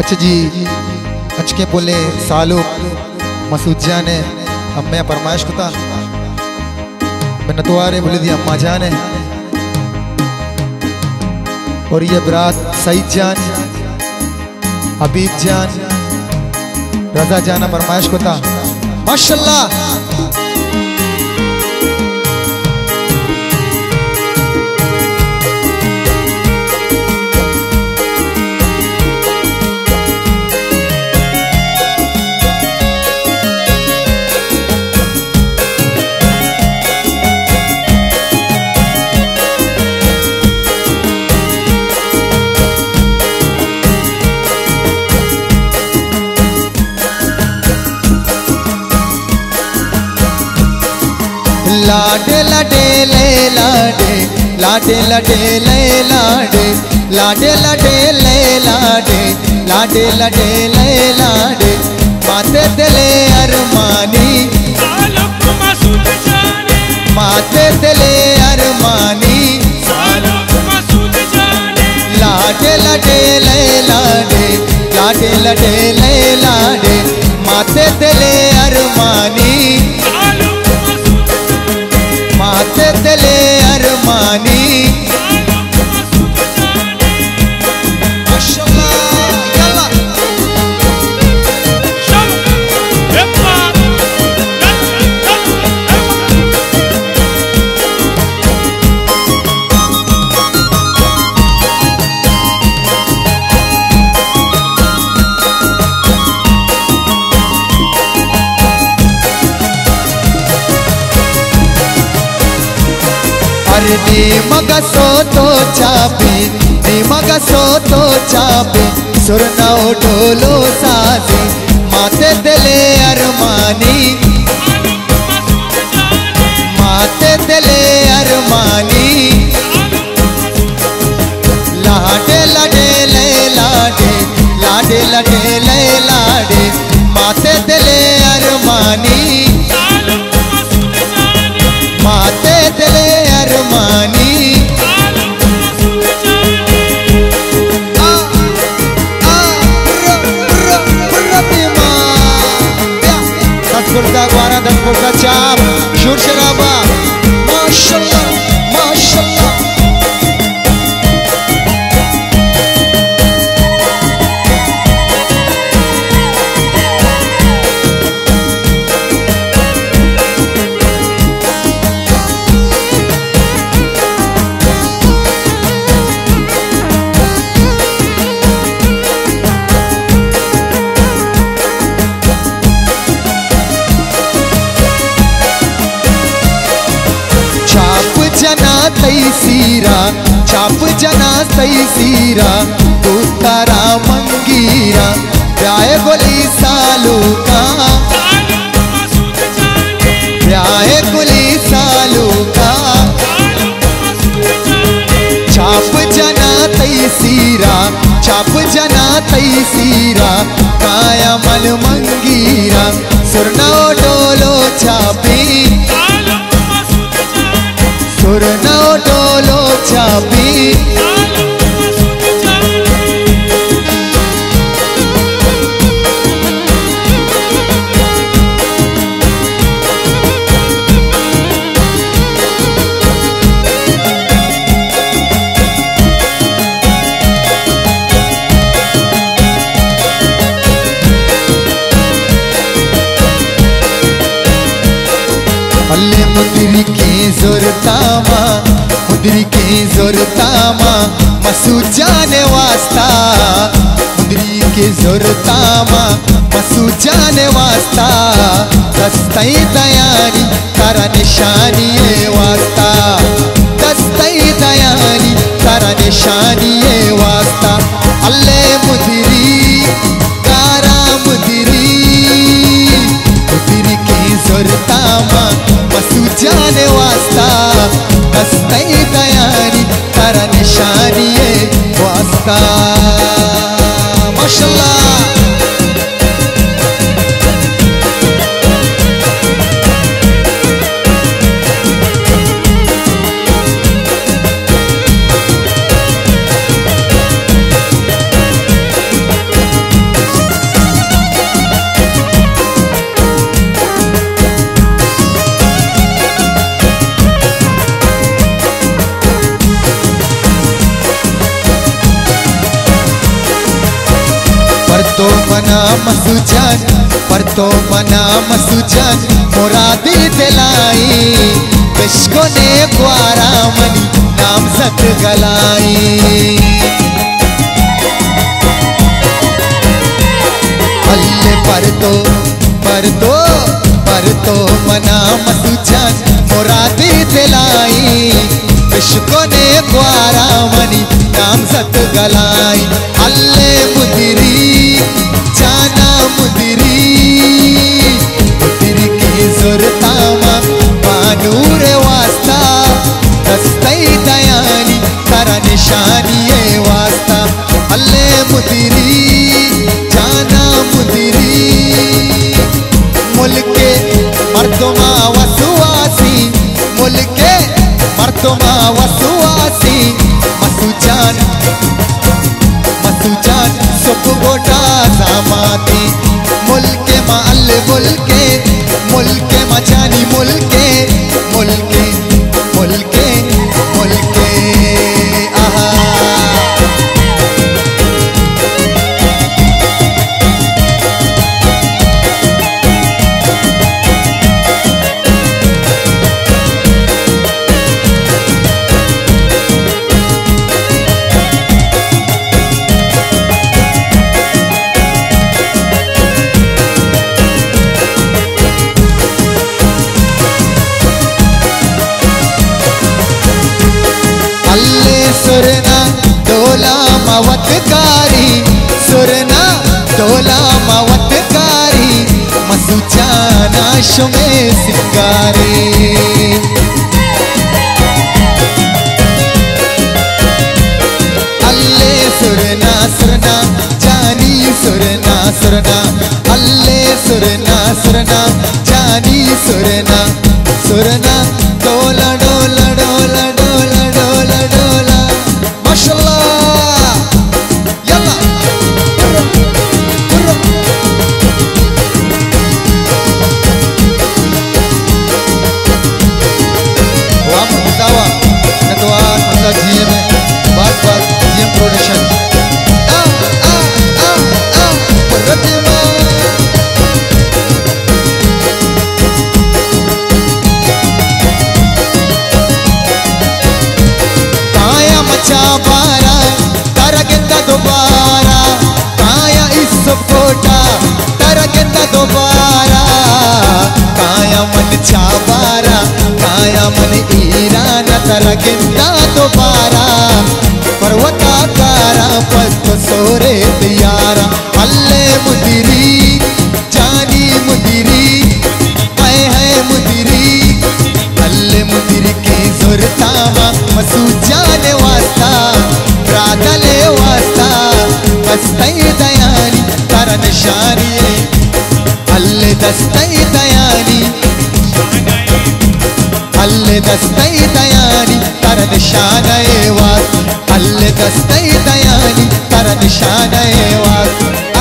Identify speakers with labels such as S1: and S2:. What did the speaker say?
S1: अच्छा जी, अच्छे बोले सालू मसूद जान है अम्मे फरमाइश कुता बनतवारे बोले दी अम्मा जान है। और ये बरात सईद जान, हबीब जान, रजा जाना फरमाइश कुता माशाल्लाह। लाडे लाडे ले लाडे, लाडे लाडे ले लाडे, लाडे लाडे ले लाडे, लाडे लाडे ले लाडे, माते दिले अरमानी माते दिले अरमानी, लाडे लाडे ले लाडे, लाडे लाडे ले लाडे, माते दिले अरमानी माते दिले अरमानी। नी मगा सो तो चापे, नी मगा सो तो चापे, सुरना ढोलो साजी, माते दिले अरमानी माते दिले अरमानी, लाडे लाडे ले लाडे, लाडे लाडे ले लाडे, माते दिले अरमानी माते दिले अरमानी। दस फुट का 10 फुट का चाप शूर शराबा माशाल्लाह माशाल्लाह। तैसीरा चाप जना तैसीरा तू तारा मंगीरा प्याय गोली सालू का प्याय गोली सालू का, चाप जना तैसीरा चाप जना तैसीरा काया मन मंगीरा सुरना डोलो चापी सुरना डोलो चापी। अल्ले मुदरी के जोरतामा मुदरी के जोरतामा मसूद जाने वास्ता मुदरी के जोरतामा मसूद जाने वास्ता दस्तई दयानी तारा निशानी वास्ता दस्तई दयानी तारा निशानी वास्ता। अल्ले मुदरी तारा मुदरी मुदरी के जोरतामा मसूद जाने वास्ता दस्तई दयानी तारा निशानी वास्ता माशाल्लाह। मना मसूजन पर तो मना मसूजन मुरादी दिलाई विश्को ने ग्वारा मनी नाम सत गलाई अल्ले पर तो मना मसूजन मुरादी दिलाई विश्को ने ग्वारा मनी नाम सत गलाई अल्ले मुदिरी जाना मुदिरी मुदिरी की जुरतामा बानूर वास्ता दस्तई दयानी तारा निशानी ये वास्ता अल्ले मुदिरी जाना मुदिरी मुल्के मर्दमा वसुवासी मुल्के मर्दमा वसुवासी मसूजान सुख गोटा सामाती मुल्के मा अल्ले मुल्के मा जानी मुल्के आहा सुरना डोला मवतकारी सुरना डोला मवतकारी मसूजाना शुमे सिंगारी अल्ले सुरना जानी सुरना अल्ले सुरना जानी सुरना डोला डोला डोला डोला डोला डोला माशाल्लाह यल्ला wah mutawa ketua anggota GM buat GM production berhenti चाबारा तरगेंदा दोबारा काया इस फोटा तरगेंदा दोबारा काया मन चाबारा काया मन ईरान तरगेंदा दोबारा पर्वताकारा पत सोरे दियारा अल्ले मुदिरी जानी मुदिरी है मुदिरी अल्ले मुदिरी की जुरतामा मसूजाने वास्ता प्रादले वास्ता दस्तई दयानी तारा निशानी अल्ले दस्तई दयानी तारा निशाना वास्ता अल्ले दस्तई दयानी तारा निशाना वास्ता